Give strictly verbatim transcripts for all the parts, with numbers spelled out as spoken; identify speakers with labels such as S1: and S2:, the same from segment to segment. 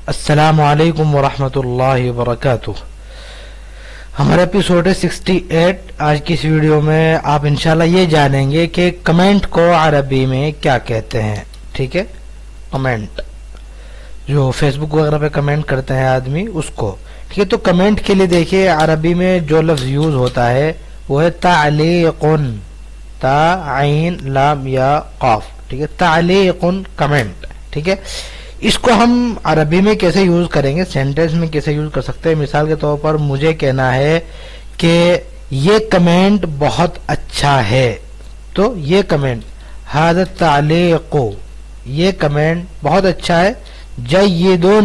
S1: السلام علیکم ورحمۃ اللہ وبرکاتہ۔ ہمارا ایپیسوڈ ہے سکسٹی ایٹ۔ آج کی اس ویڈیو میں آپ انشاءاللہ یہ جانیں گے کہ کمنٹ کو عربی میں کیا کہتے ہیں۔ ٹھیک ہے، کمنٹ جو فیس بک وغیرہ پہ کمنٹ کرتے ہیں آدمی، اس کو ٹھیک ہے۔ تو کمنٹ کے لیے دیکھیے عربی میں جو لفظ یوز ہوتا ہے وہ ہے تعلیق، تا عین لام یا قاف، ٹھیک ہے، تعلیق کمنٹ، ٹھیک ہے۔ اس کو ہم عربی میں کیسے یوز کریں گے، سینٹینس میں کیسے یوز کر سکتے ہیں؟ مثال کے طور پر مجھے کہنا ہے کہ یہ کمنٹ بہت اچھا ہے، تو یہ کمنٹ ھذا التعلیق، یہ کمنٹ بہت اچھا ہے، جیدن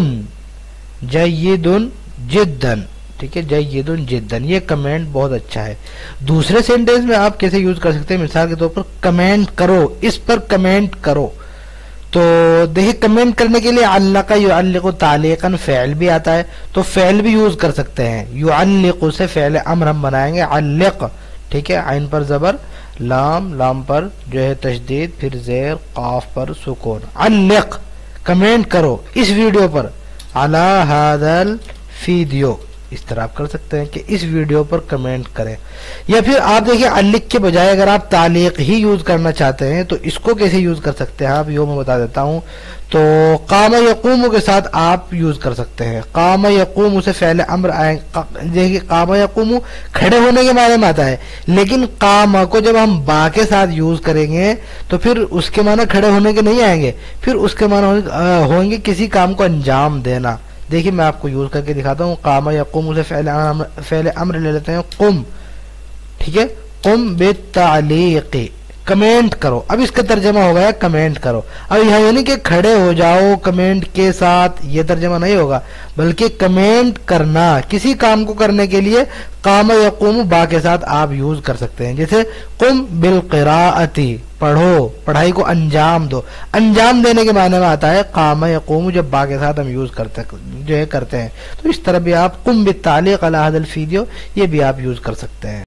S1: جیدن جدن، ٹھیک ہے، جیدن جدن، یہ کمنٹ بہت اچھا ہے۔ دوسرے سینٹینس میں آپ کیسے یوز کر سکتے ہیں؟ مثال کے طور پر کمنٹ کرو، اس پر کمنٹ کرو، تو دیکھیں کمنٹ کرنے کے لیے علق یعلق تعلیقا فعل بھی آتا ہے، تو فعل بھی یوز کر سکتے ہیں۔ یعلق سے فعل امر ہم بنائیں گے علق، ٹھیک ہے، عین پر زبر، لام لام پر جو ہے تشدید، پھر زیر، قاف پر سکون، علق، کمنٹ کرو اس ویڈیو پر، علی ھذا الویڈیو، اس طرح آپ کر سکتے ہیں کہ اس ویڈیو پر کمنٹ کریں۔ یا پھر آپ دیکھیں علق کے بجائے اگر آپ تعلیق ہی یوز کرنا چاہتے ہیں تو اس کو کیسے یوز کر سکتے ہیں آپ، یہ میں بتا دیتا ہوں۔ تو قام یقوم کے ساتھ آپ یوز کر سکتے ہیں، قام یقوم سے فعل امر آئے، دیکھیے قام یقوم کھڑے ہونے کے معنی میں آتا ہے، لیکن قام کو جب ہم با کے ساتھ یوز کریں گے تو پھر اس کے معنی کھڑے ہونے کے نہیں آئیں گے، پھر اس کے معنی ہوں گے کسی کام کو انجام دینا۔ دیکھیے میں آپ کو یوز کر کے دکھاتا ہوں۔ قام یقوم سے فعل امر فعل امر لے لیتے ہیں قم، ٹھیک ہے، قم بالتعلیق، کمنٹ کرو۔ اب اس کا ترجمہ ہو گیا کمنٹ کرو۔ اب یہاں یعنی کہ کھڑے ہو جاؤ کمنٹ کے ساتھ، یہ ترجمہ نہیں ہوگا، بلکہ کمنٹ کرنا، کسی کام کو کرنے کے لیے قام یقوم با کے ساتھ آپ یوز کر سکتے ہیں۔ جیسے قم بالقراءتی، پڑھو، پڑھائی کو انجام دو، انجام دینے کے معنی میں آتا ہے قام یقوم، جب با کے ساتھ ہم یوز کرتے جو ہے کرتے ہیں۔ تو اس طرح بھی آپ قم بالتعلیق علی ھذا الویڈیو، یہ بھی آپ یوز کر سکتے ہیں۔